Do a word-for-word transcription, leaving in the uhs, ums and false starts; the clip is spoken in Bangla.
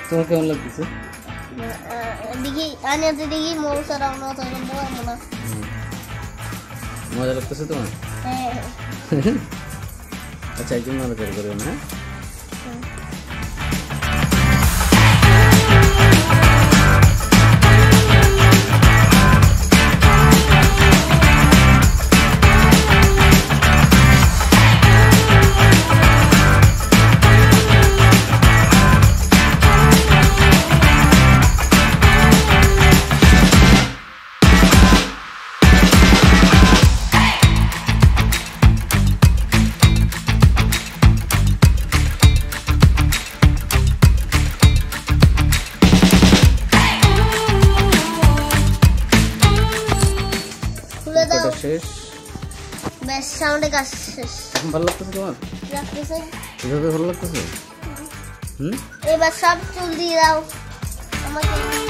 তোমার কেমন লাগতেছে? দেখি আনে তো দেখি মৌসা রাউনা তো মনে মজা লাগতেছে তোমার? হ্যাঁ আচ্ছা একদম নড়াচড়া করবে না। শেষ বেশ সাউন্ডে কাজ শেষ। এখন ভালো লাগতেছে তোমার? লাগতেছে এভাবে ভালো লাগতেছে? হুম এবার সব চুল দিয়ে দাও আমাকে।